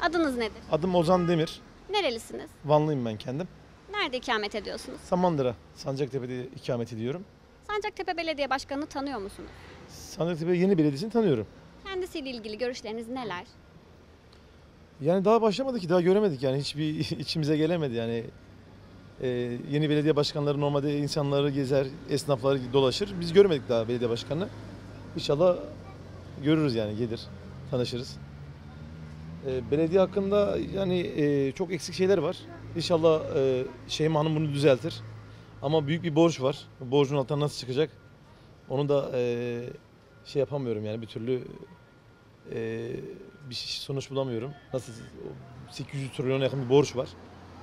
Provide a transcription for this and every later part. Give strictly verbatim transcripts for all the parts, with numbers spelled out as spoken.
Adınız nedir? Adım Ozan Demir. Nerelisiniz? Vanlıyım ben kendim. Nerede ikamet ediyorsunuz? Samandıra, Sancaktepe'de ikamet ediyorum. Sancaktepe Belediye Başkanı'nı tanıyor musunuz? Sancaktepe Yeni Belediyesi'ni tanıyorum. Kendisiyle ilgili görüşleriniz neler? Yani daha başlamadık ki, daha göremedik yani. Hiçbir içimize gelemedi yani. Ee, yeni belediye başkanları normalde insanları gezer, esnafları dolaşır. Biz görmedik daha belediye başkanını. İnşallah görürüz yani, gelir, tanışırız. Ee, belediye hakkında yani e, çok eksik şeyler var. İnşallah e, Şeyma Hanım bunu düzeltir. Ama büyük bir borç var. Bu borcun altından nasıl çıkacak? Onu da e, şey yapamıyorum yani, bir türlü e, bir sonuç bulamıyorum. Nasıl sekiz yüz trilyona yakın bir borç var.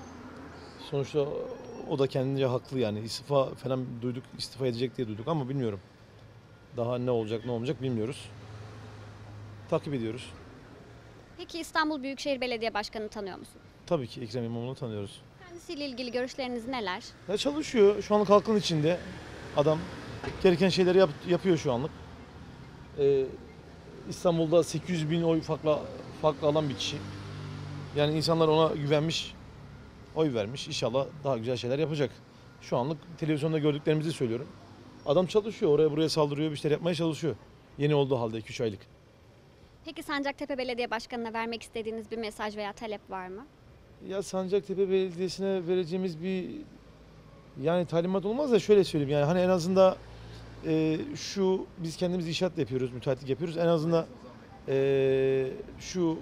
Sonuçta o da kendince haklı yani. İstifa falan duyduk, istifa edecek diye duyduk ama bilmiyorum. Daha ne olacak, ne olmayacak bilmiyoruz. Takip ediyoruz. Peki İstanbul Büyükşehir Belediye Başkanı'nı tanıyor musunuz? Tabii ki Ekrem İmamoğlu'nu tanıyoruz. Kendisiyle ilgili görüşleriniz neler? Ya çalışıyor. Şu anlık halkın içinde adam. Gereken şeyleri yap, yapıyor şu anlık. Ee, İstanbul'da sekiz yüz bin oy farklı, farklı alan bir kişi. Yani insanlar ona güvenmiş, oy vermiş. İnşallah daha güzel şeyler yapacak. Şu anlık televizyonda gördüklerimizi söylüyorum. Adam çalışıyor, oraya buraya saldırıyor, bir şeyler yapmaya çalışıyor. Yeni olduğu halde iki üç aylık. Peki Sancaktepe Belediye Başkanı'na vermek istediğiniz bir mesaj veya talep var mı? Ya Sancaktepe Belediyesi'ne vereceğimiz bir yani talimat olmaz da şöyle söyleyeyim, yani hani en azından e, şu, biz kendimiz inşaat yapıyoruz, müteahhitlik yapıyoruz. En azından e, şu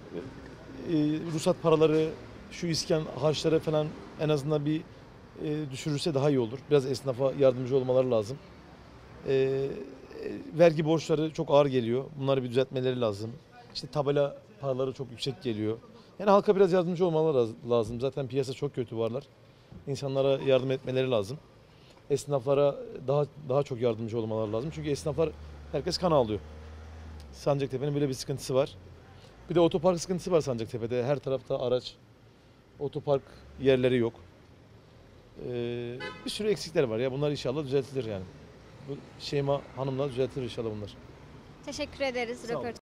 e, ruhsat paraları, şu iskan harçları falan en azından bir e, düşürürse daha iyi olur. Biraz esnafa yardımcı olmaları lazım. E, e, vergi borçları çok ağır geliyor. Bunları bir düzeltmeleri lazım. İşte tabela paraları çok yüksek geliyor. Yani halka biraz yardımcı olmaları lazım. Zaten piyasa çok kötü, varlar. İnsanlara yardım etmeleri lazım. Esnaflara daha daha çok yardımcı olmaları lazım. Çünkü esnaflar, herkes kan ağlıyor. Sancaktepe'nin böyle bir sıkıntısı var. Bir de otopark sıkıntısı var Sancaktepe'de. Her tarafta araç, otopark yerleri yok. Ee, bir sürü eksikler var ya. Bunlar inşallah düzeltilir yani. Bu Şeyma Hanım'la düzeltilir inşallah bunlar. Teşekkür ederiz. Sağ olun. Röportaj